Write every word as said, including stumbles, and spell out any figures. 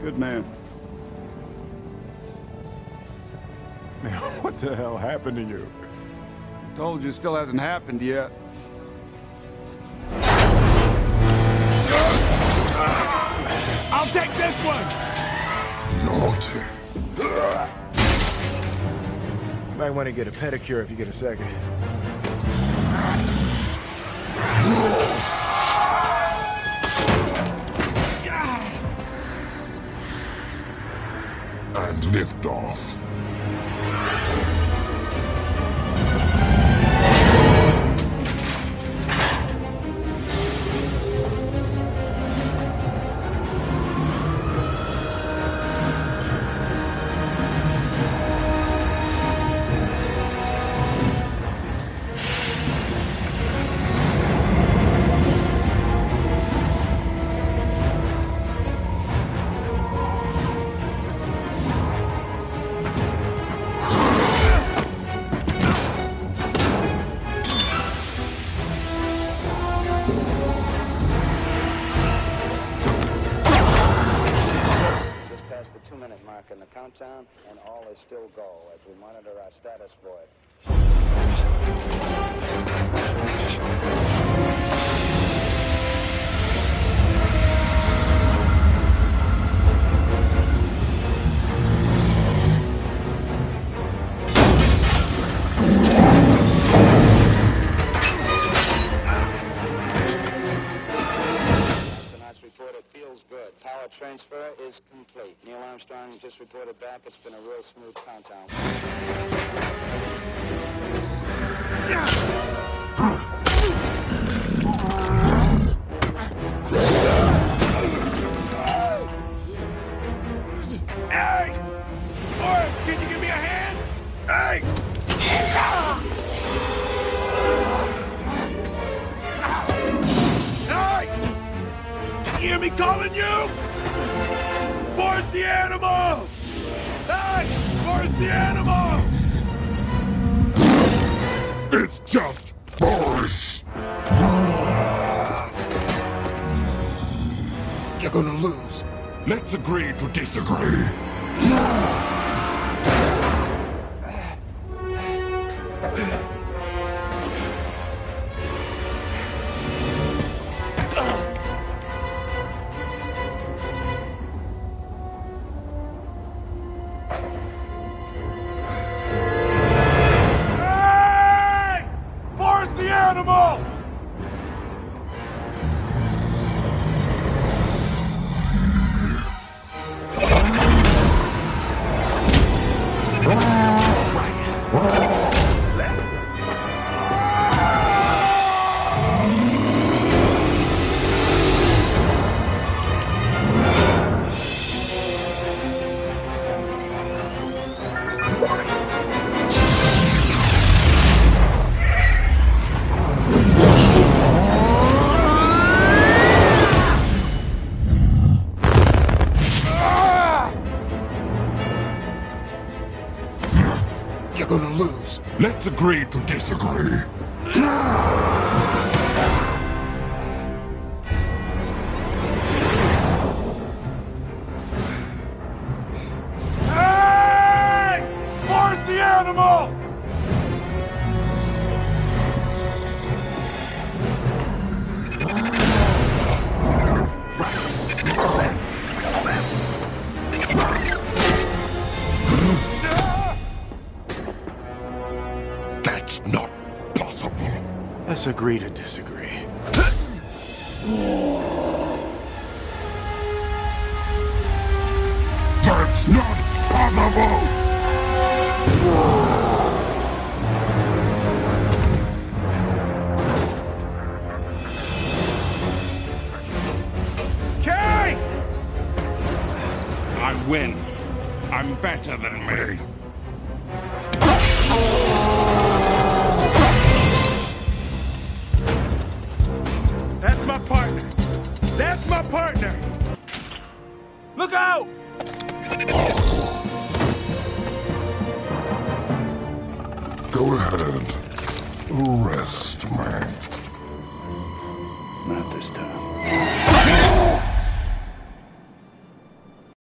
Good man. Man, what the hell happened to you? I told you it still hasn't happened yet. I'll take this one! Naughty. Might want to get a pedicure if you get a second. And lift off. Mark in the countdown, and all is still go as we monitor our status for it. Report it feels good. Power transfer is complete. Neil Armstrong just reported back. It's been a real smooth countdown. Hey! Forrest, can you give me a hand? Hey! You hear me calling you? Forrest the animal! Hey! Forrest the animal! It's just Boris! You're gonna lose. Let's agree to disagree. Animal! You're gonna lose. Let's agree to disagree. Hey! Forrest the animal! That's not possible. Let's agree to disagree. That's not possible! Kay! I win. I'm better than me. That's my partner. That's my partner. Look out! Go ahead. Rest, man.